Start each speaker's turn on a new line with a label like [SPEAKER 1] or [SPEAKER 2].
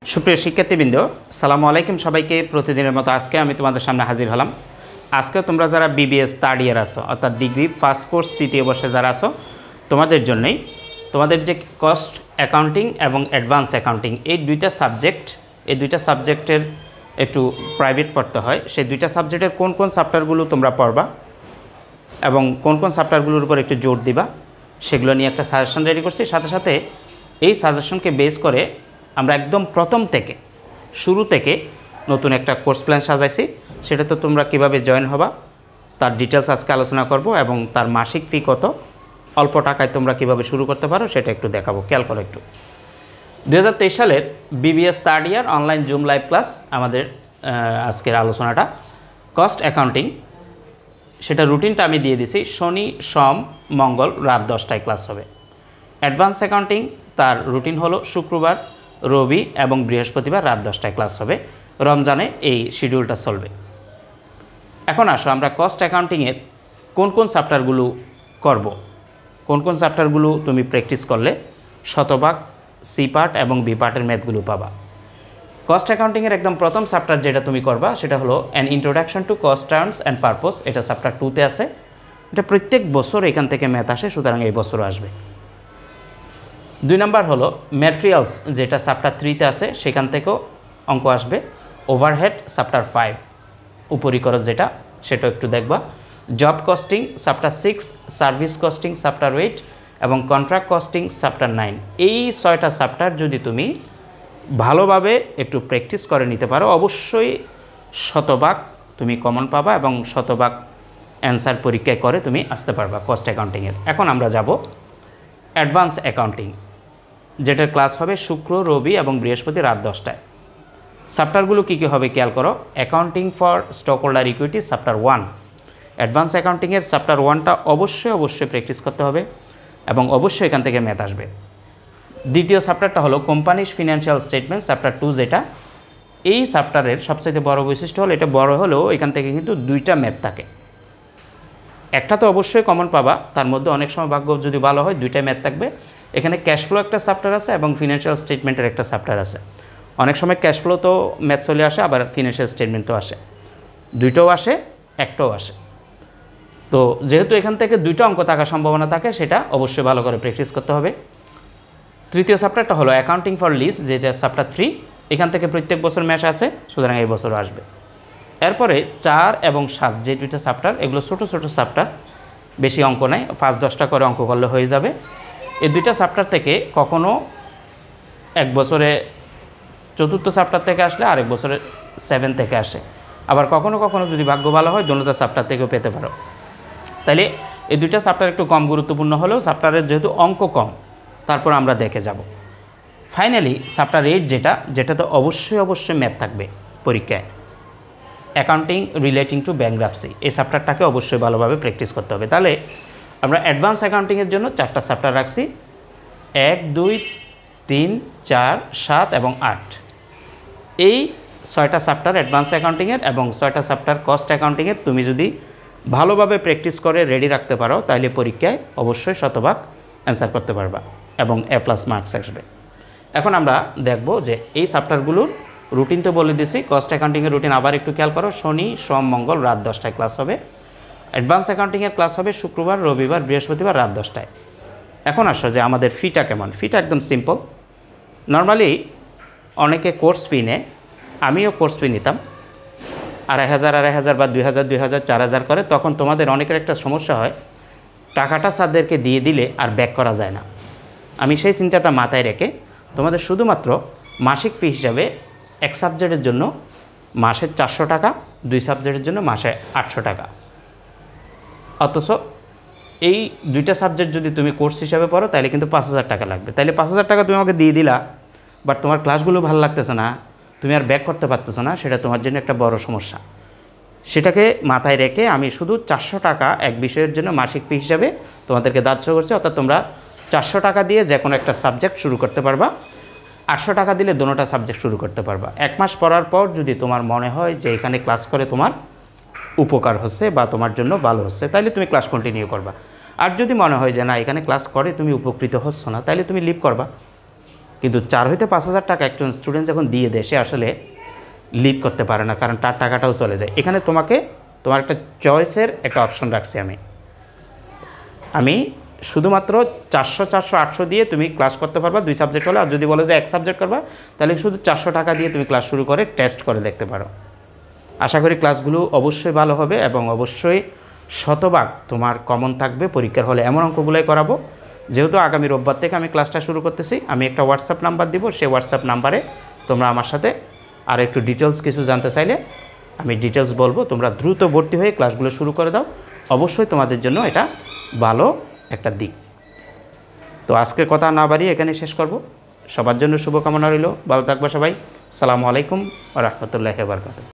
[SPEAKER 1] সুপ্রিয় শিক্ষার্থীবৃন্দ, সালামু আলাইকুম। সবাইকে প্রতিদিনের মতো আজকে আমি তোমাদের সামনে হাজির হলাম। আজকে তোমরা যারা BBS থার্ড ইয়ার আসো, অর্থাৎ ডিগ্রি ফার্স্ট কোর্স তৃতীয় বর্ষে যারা আসো, তোমাদের জন্যই তোমাদের যে কস্ট অ্যাকাউন্টিং এবং অ্যাডভান্স অ্যাকাউন্টিং এই দুইটা সাবজেক্টের একটু প্রাইভেট পড়তে হয়। সেই দুইটা সাবজেক্টের কোন কোন চ্যাপ্টারগুলো তোমরা পড়বা এবং কোন কোন চ্যাপ্টারগুলোর উপর একটু জোর দিবা সেগুলো নিয়ে একটা সাজেশন রেডি করছি। সাথে সাথে এই সাজেশনকে বেস করে আমরা একদম প্রথম থেকে শুরু থেকে নতুন একটা কোর্স প্ল্যান সাজাইছি। সেটাতে তোমরা কিভাবে জয়েন হবা তার ডিটেলস আজকে আলোচনা করব এবং তার মাসিক ফি কত, অল্প টাকায় তোমরা কিভাবে শুরু করতে পারো সেটা একটু দেখাবো। খেয়াল করো একটু। 2023 সালের BBS third year online Zoom live class আমাদের আজকের আলোচনাটা কস্ট অ্যাকাউন্টিং, সেটা রুটিনটা আমি দিয়ে দিছি। শনি সোম মঙ্গল রাত 10টায় ক্লাস হবে। অ্যাডভান্স অ্যাকাউন্টিং তার রুটিন হলো শুক্রবার রবি এবং বৃহস্পতিবার রাত 10টায় ক্লাস হবে। রমজানে এই শিডিউলটা চলবে। এখন আসো আমরা কস্ট অ্যাকাউন্টিংয়ের কোন কোন চ্যাপ্টারগুলো করব, কোন কোন চ্যাপ্টারগুলো তুমি প্র্যাকটিস করলে শতভাগ সি পার্ট এবং বি পার্টের ম্যাথগুলো পাবা। কস্ট অ্যাকাউন্টিংয়ের একদম প্রথম চ্যাপ্টার যেটা তুমি করবা সেটা হলো an introduction to cost terms and purpose. এটা চ্যাপ্টার 2তে আছে। এটা প্রত্যেক বছর এখান থেকে ম্যাথ আসে, সুতরাং এই বছরও আসবে। 2 নম্বর হলো ম্যাটেরিয়ালস, যেটা চ্যাপ্টার 3তে আছে, সেখান থেকেও অঙ্ক আসবে। ওভারহেড চ্যাপ্টার 5, উপরি খরচ যেটা, সেটা একটু দেখবা। Job costing chapter 6, service costing chapter 8 এবং কন্ট্রাক্ট কস্টিং চ্যাপ্টার 9। এই 6টা চ্যাপ্টার যদি তুমি ভালোভাবে একটু প্র্যাকটিস করে নিতে পারো, অবশ্যই শতভাগ তুমি কমন পাবা এবং শতভাগ অ্যান্সার পরীক্ষায় করে তুমি আসতে পারবা কস্ট অ্যাকাউন্টিংয়ের। এখন আমরা যাব অ্যাডভান্স অ্যাকাউন্টিং, যেটার ক্লাস হবে শুক্র রবি এবং বৃহস্পতি রাত 10টায়। চ্যাপ্টারগুলো কী কী হবে খেয়াল করো। Accounting for stock holder equity chapter 1। Advance অ্যাকাউন্টিংয়ের চ্যাপ্টার 1টা অবশ্যই প্র্যাকটিস করতে হবে এবং অবশ্যই এখান থেকে ম্যাথ আসবে। দ্বিতীয় চ্যাপ্টারটা হলো কোম্পানিজ ফিনান্সিয়াল স্টেটমেন্ট চ্যাপ্টার 2, যেটা এই চ্যাপ্টারের সবচেয়ে বড় বৈশিষ্ট্য হলো এটা বড় হলেও এখান থেকে কিন্তু 2টা ম্যাথ থাকে। একটা তো অবশ্যই কমন পাবা, তার মধ্যে অনেক সময় ভাগ্য যদি ভালো হয় 2টা ম্যাথ থাকবে। এখানে ক্যাশফ্লো একটা চ্যাপ্টার আছে এবং ফিনান্সিয়াল স্টেটমেন্টের একটা চ্যাপ্টার আছে। অনেক সময় ক্যাশফ্লো তো ম্যাথ চলে আসে, আবার ফিনান্সিয়াল স্টেটমেন্টও আসে, 2টাও আসে, একটাও আসে। তো যেহেতু এখান থেকে 2টা অঙ্ক থাকার সম্ভাবনা থাকে, সেটা অবশ্যই ভালো করে প্র্যাকটিস করতে হবে। তৃতীয় চ্যাপ্টারটা হলো অ্যাকাউন্টিং ফর লিজ, যেটা চ্যাপ্টার 3। এখান থেকে প্রত্যেক বছর ম্যাথ আছে, সুতরাং এই বছরও আসবে। এরপরে 4 এবং 7 যে 2টা চ্যাপ্টার, এগুলো ছোটো চ্যাপ্টার, বেশি অঙ্ক নাই, 5-10টা করে অঙ্ক করলে হয়ে যাবে। এই 2টা চ্যাপ্টার থেকে কখনও এক বছরে 4র্থ চ্যাপ্টার থেকে আসলে আরেক বছরে 7 থেকে আসে, আবার কখনো যদি ভাগ্য ভালো হয় দোনোটা চ্যাপ্টার থেকেও পেতে পারো। তাইলে এই 2টা চ্যাপ্টার একটু কম গুরুত্বপূর্ণ হলেও চ্যাপ্টারের যেহেতু অঙ্ক কম, তারপর আমরা দেখে যাব। ফাইনালি চ্যাপ্টার 8, যেটাতে অবশ্যই ম্যাথ থাকবে পরীক্ষায়, অ্যাকাউন্টিং রিলেটিং টু ব্যাংকরাপসি। এই চ্যাপ্টারটাকে অবশ্যই ভালোভাবে প্র্যাকটিস করতে হবে। তাহলে আমরা অ্যাডভান্স অ্যাকাউন্টিংয়ের জন্য 4টা চ্যাপ্টার রাখছি, 1, 2, 3, 4, 7 এবং 8। এই 6টা চ্যাপ্টার অ্যাডভান্স অ্যাকাউন্টিংয়ের এবং 6টা চ্যাপ্টার কস্ট অ্যাকাউন্টিংয়ের তুমি যদি ভালোভাবে প্র্যাকটিস করে রেডি রাখতে পারো, তাহলে পরীক্ষায় অবশ্যই শতভাগ অ্যান্সার করতে পারবা এবং A+ মার্কস আসবে। এখন আমরা দেখব যে এই চ্যাপ্টারগুলোর রুটিন তো বলে দিছি। কস্ট অ্যাকাউন্টিংয়ের রুটিন আবার একটু খেয়াল করো। শনি সোম মঙ্গল রাত 10টায় ক্লাস হবে। অ্যাডভান্স অ্যাকাউন্টিংয়ের ক্লাস হবে শুক্রবার রবিবার বৃহস্পতিবার রাত 10টায়। এখন আসো যে আমাদের ফিটা কেমন। ফিটা একদম সিম্পল। নর্মালি অনেকে কোর্স ফি নেয়, আমিও কোর্স ফি নিতাম 2,500 বা 2,000 4,000 করে। তখন তোমাদের অনেকের একটা সমস্যা হয়, টাকাটা স্যারদেরকে দিয়ে দিলে আর ব্যাক করা যায় না। আমি সেই চিন্তাটা মাথায় রেখে তোমাদের শুধুমাত্র মাসিক ফি হিসাবে এক সাবজেক্টের জন্য মাসে 400 টাকা, 2 সাবজেক্টের জন্য মাসে 800 টাকা। অথচ এই 2টা সাবজেক্ট যদি তুমি কোর্স হিসাবে পড়ো তাহলে কিন্তু 5,000 টাকা লাগবে। তাহলে 5,000 টাকা তুমি আমাকে দিয়ে দিলা, বাট তোমার ক্লাসগুলো ভালো লাগতেছে না, তুমি আর ব্যাক করতে পারতেছো না, সেটা তোমার জন্য একটা বড় সমস্যা। সেটাকে মাথায় রেখে আমি শুধু 400 টাকা এক বিষয়ের জন্য মাসিক ফি হিসাবে তোমাদেরকে দাহ্য করছি। অর্থাৎ তোমরা 400 টাকা দিয়ে যে কোনো একটা সাবজেক্ট শুরু করতে পারবা, 800 টাকা দিলে দোনোটা সাবজেক্ট শুরু করতে পারবা। 1 মাস পড়ার পর যদি তোমার মনে হয় যে এখানে ক্লাস করে তোমার উপকার হচ্ছে বা তোমার জন্য ভালো হচ্ছে, তাহলে তুমি ক্লাস কন্টিনিউ করবা। আর যদি মনে হয় যে না এখানে ক্লাস করে তুমি উপকৃত হচ্ছ না, তাহলে তুমি লিভ করবা। কিন্তু 4 হইতে 5,000 টাকা একজন স্টুডেন্ট যখন দিয়ে দেয় সে আসলে লিভ করতে পারে না, কারণ তার টাকাটাও চলে যায়। এখানে তোমার একটা চয়েসের একটা অপশন রাখছি আমি শুধুমাত্র 400, 400, 800 দিয়ে তুমি ক্লাস করতে পারবা 2 সাবজেক্ট হলে। আর যদি বলে যে 1 সাবজেক্ট করবা তাহলে শুধু 400 টাকা দিয়ে তুমি ক্লাস শুরু করে টেস্ট করে দেখতে পারো। আশা করি ক্লাসগুলো অবশ্যই ভালো হবে এবং অবশ্যই শতভাগ তোমার কমন থাকবে পরীক্ষার হলে। এমন অঙ্কগুলোই করাবো। যেহেতু আগামী রোববার থেকে আমি ক্লাসটা শুরু করতেছি, আমি একটা হোয়াটসঅ্যাপ নাম্বার দিব, সেই হোয়াটসঅ্যাপ নাম্বারে তোমরা আমার সাথে আর একটু ডিটেলস কিছু জানতে চাইলে আমি ডিটেলস বলবো। তোমরা দ্রুত ভর্তি হয়ে ক্লাসগুলো শুরু করে দাও, অবশ্যই তোমাদের জন্য এটা ভালো একটা দিক। তো আজকের কথা না বাড়িয়ে এখানে শেষ করব। সবার জন্য শুভকামনা রইল, ভালো থাকবে সবাই। আসসালামু আলাইকুম ওয়া রাহমাতুল্লাহি ওয়া বারাকাতুহু।